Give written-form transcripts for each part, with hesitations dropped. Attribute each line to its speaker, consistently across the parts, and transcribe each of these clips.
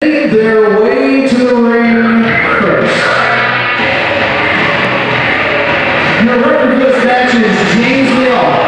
Speaker 1: their way to the ring first. Your record for this match is James Leon.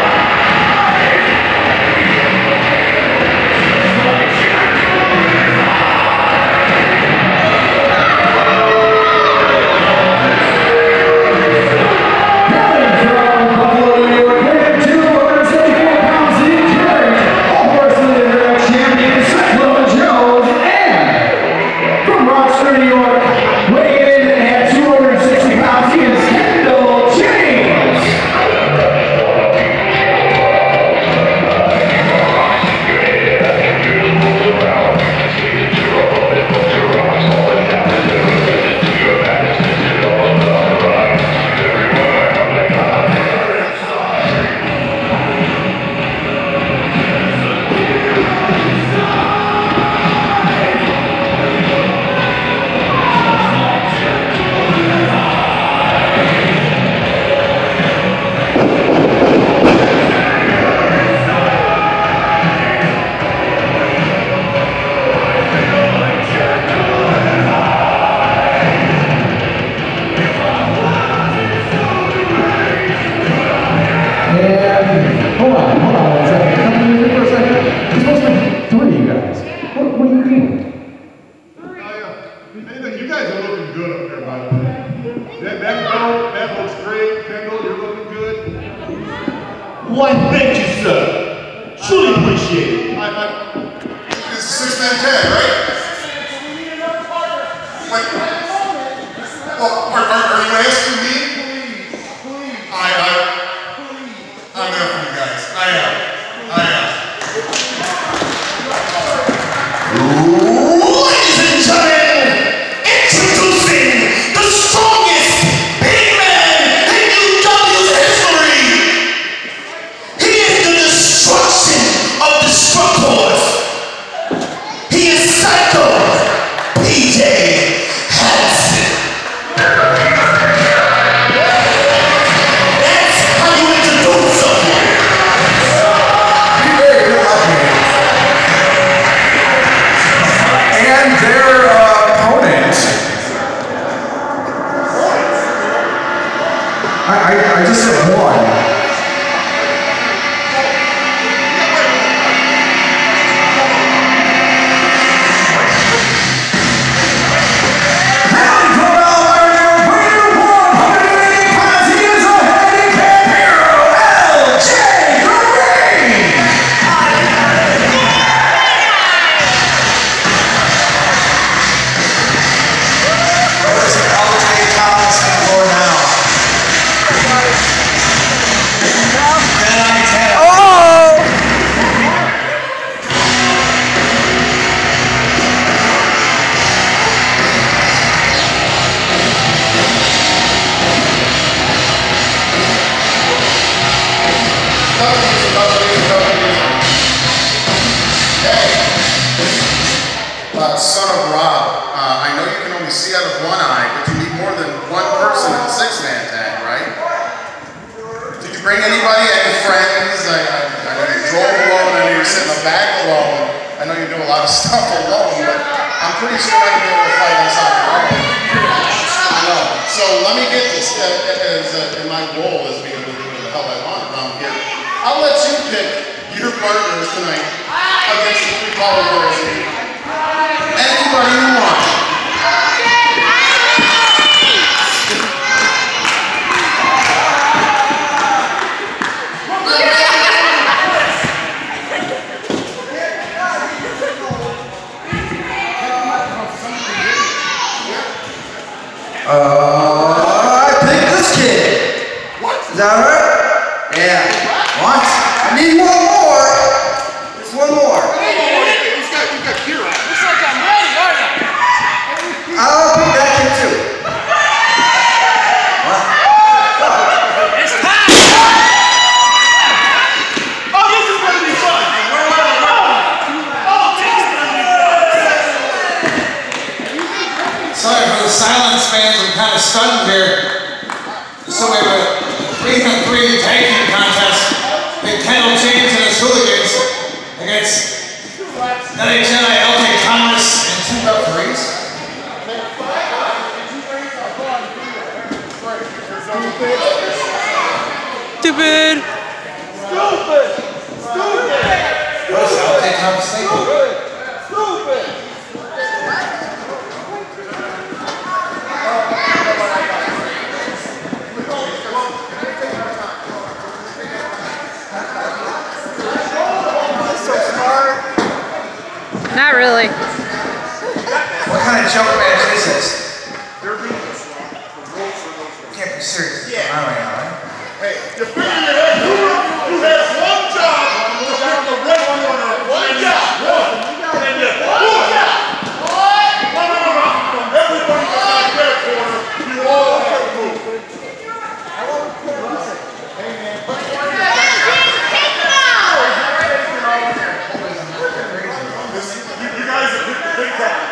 Speaker 1: New York, weighing in at 260 pounds, he is Kendall.
Speaker 2: That looks great. Kendall, you're looking good.
Speaker 3: Why, thank you, sir. Truly appreciate it.
Speaker 2: It's a six-man tag, right? Wait. Well, are you asking me? I'm there for you guys. I am.
Speaker 3: Ladies and gentlemen, introducing the strongest big man in UW's history. He is the destruction of destructors. He is Cyclone, PJ Hanson. That's how you introduce someone.
Speaker 1: And their opponent. I just said one.
Speaker 2: Son of Rob, I know you can only see out of one eye, but you need more than one person in the six-man tag, right? Did you bring anybody, any friends? I know you drove alone, I know you're sitting in the back alone. I know you do a lot of stuff alone, but I'm pretty sure I can be able to fight this on your own. I know. So let me get this, and my goal is being able to do what the hell I want around here. I'll let you pick your partners tonight against the three power girls here. Anybody you want.
Speaker 4: I picked this kid.
Speaker 2: What?
Speaker 4: Is that right? Yeah. What? I need one more. There's one more.
Speaker 2: You got Kira.
Speaker 5: Looks like I'm ready, aren't I?
Speaker 4: I'll pick that kid too. What?
Speaker 5: It's time!
Speaker 3: Oh, this is going to be fun.
Speaker 6: Sorry for the silence, fans. I'm kind of stunned here. So we have a 3-on-3 tag team contest. Big Kendall James and his hooligans against LHNI, LJ Thomas, and 2
Speaker 4: What kind of joke match is this? Can't be serious. Yeah. I don't know, right?
Speaker 3: Hey, you figure you have one job to have the red corner. One job. And you one job. No. From everybody beside their corner, you all have to move. Hey, man. You guys are big time.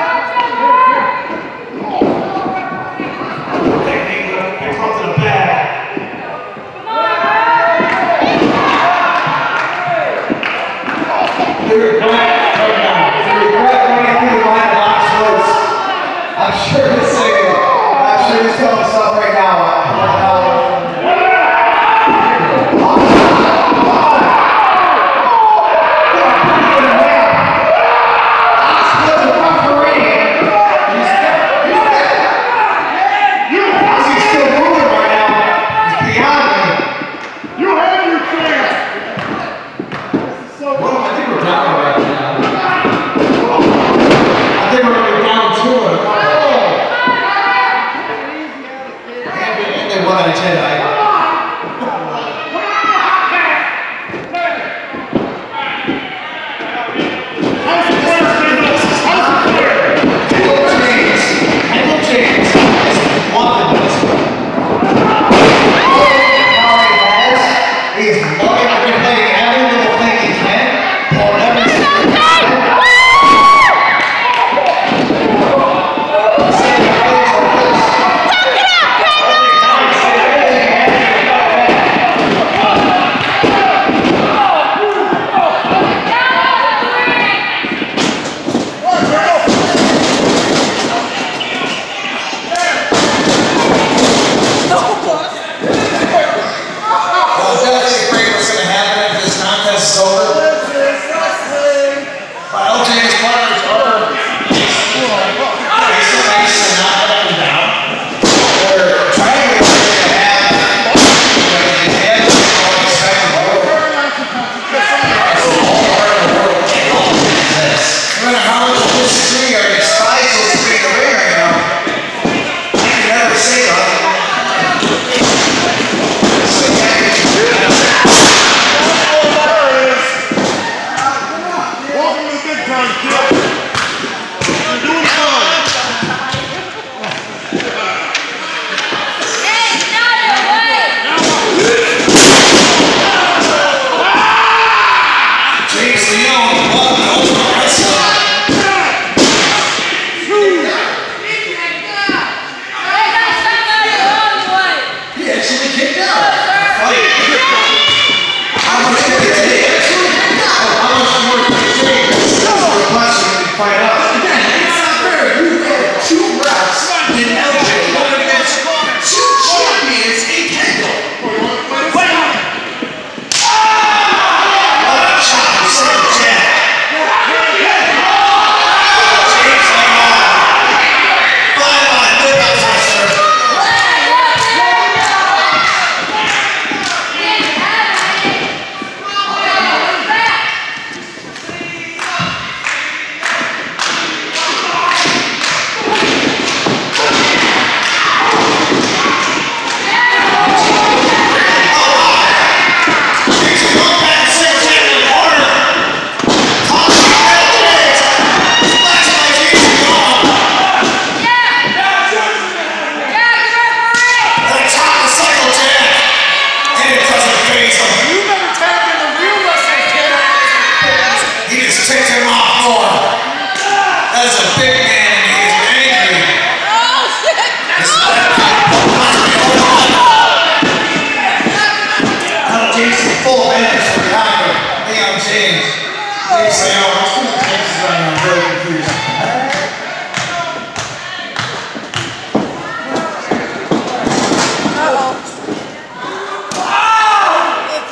Speaker 3: Here comes the bag.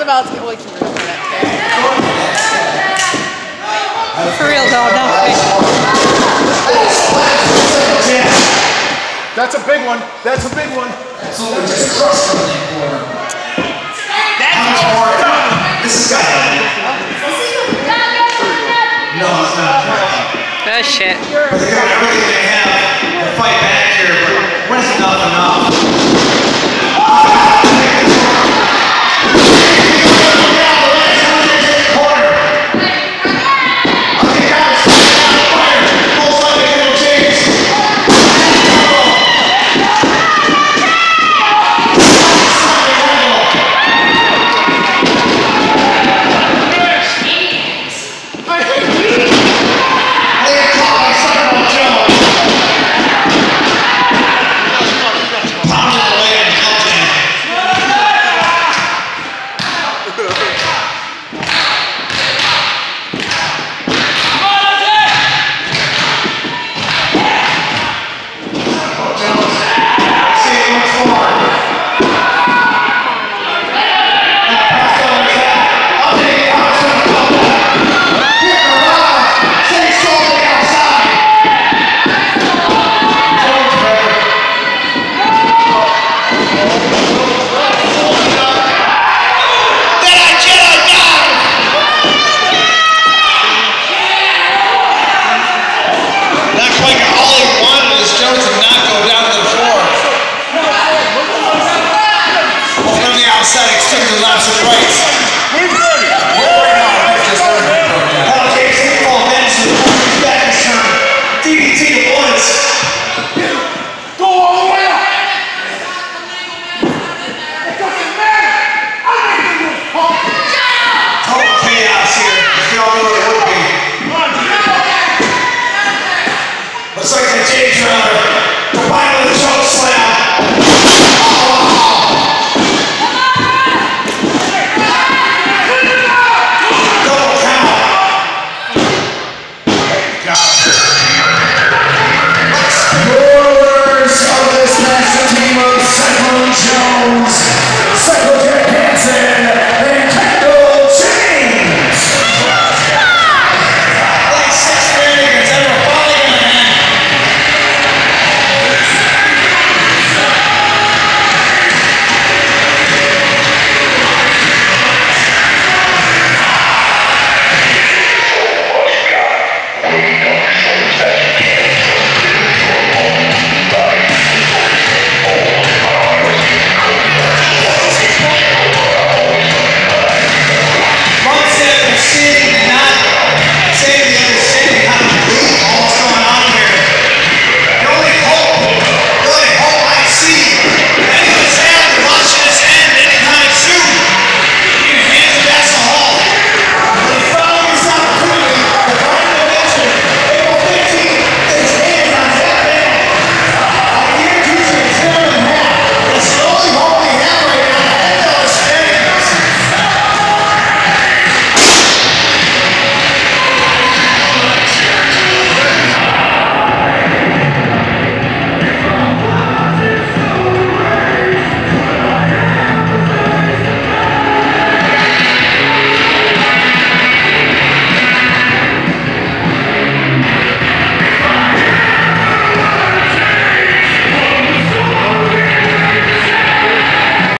Speaker 7: about to get away from that. For real though, no.
Speaker 3: That's a big one. That's a big one.
Speaker 4: Absolutely just crushed from that corner. How much more? This is got no, it's not.
Speaker 7: Oh shit.
Speaker 4: They're really going to have a fight back here, but when is enough?
Speaker 6: Extended laps and rights.